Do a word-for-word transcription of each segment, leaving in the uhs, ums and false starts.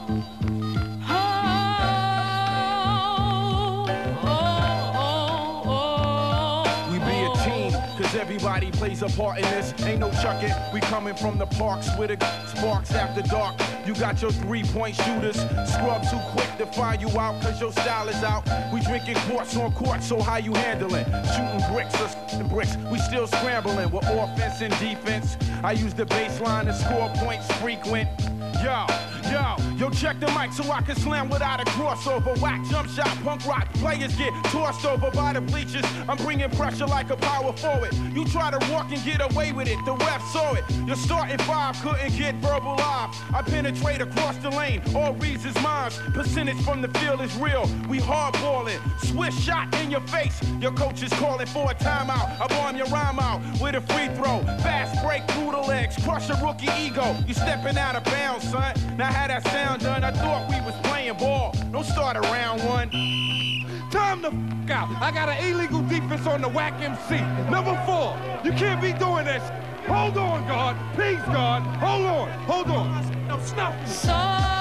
Everybody plays a part in this, ain't no chucking. We coming from the parks with the sparks after dark. You got your three-point shooters, scrub too quick to find you out, cause your style is out. We drinking quarts on court, so how you handling? Shooting bricks or s***ing bricks, we still scrambling with offense and defense. I use the baseline to score points frequent. Yo, yo, yo, check the mic so I can slam without a crossover. Whack jump shot, punk rock, players get tossed over by the bleachers. I'm bringing pressure like a power forward. You try to walk and get away with it, the ref saw it. Your starting five couldn't get verbal live. I penetrate across the lane, all reads is mine. Percentage from the field is real, we hardballing. Swish shot in your face, your coach is calling for a timeout. I bomb your rhyme out with a free throw. Fast break through the legs, crush a rookie ego. You stepping out of bounds, son. Now how that sound done, I thought we was playing ball. Don't start a round one. Time the f*** out. I got an illegal defense on the whack M C. Number four, you can't be doing this. Hold on, guard. Please, guard. Hold on. Hold on. No, stop. So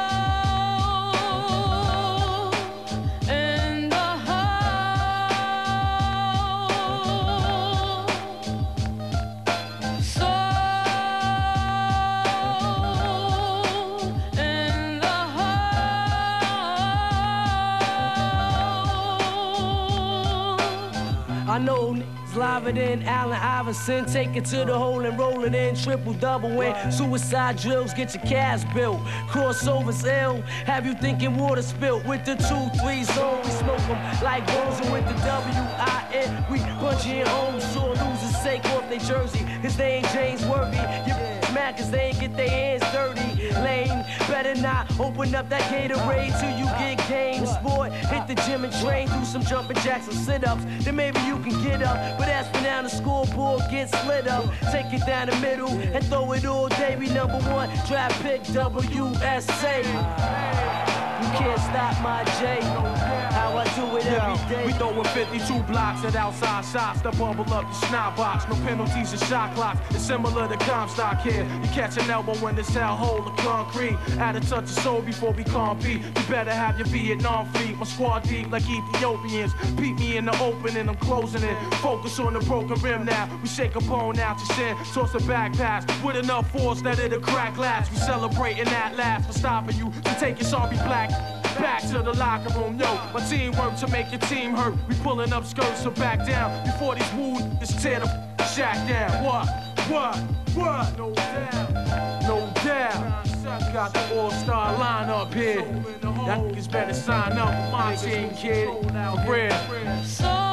I know niggas liver than Allen Iverson. Take it to the hole and roll it in. Triple double win. Suicide drills, get your calves built. Crossovers ill, have you thinking water spilt. With the two, three zone, we smoke them like bones. And with the W I N, we punch you in home. Sure losers sake off their jersey, cause they ain't James Worthy. You mad cause they ain't get their hands dirty. Lane, better not open up that Gatorade till you get game. Sport, hit the gym and train. Do some jumping jacks and sit-ups. Then maybe you can get up. But as for now, the scoreboard gets split up. Take it down the middle and throw it all day. We number one, draft pick W S A. You can't stop my J. How I do it every day. We throwing fifty-two blocks at outside shots to bubble up the snot box. No penalties and shot clocks. It's similar to Comstock here. You catch an elbow when it's hell hole of concrete. Add a touch of soul before we compete. You better have your Vietnam fleet. My squad deep like Ethiopians. Beat me in the open and I'm closing it. Focus on the broken rim now. We shake a bone out your shin. Toss a back pass with enough force that it'll crack glass. We celebrating that last for stopping you. To take your sorry black back to the locker room, yo. My team work to make your team hurt. We pulling up skirts, so back down before these woo just tear the shack down. What? What? What? No doubt. No doubt. We got the all-star lineup here. That niggas better sign up with my team, kid. For real. So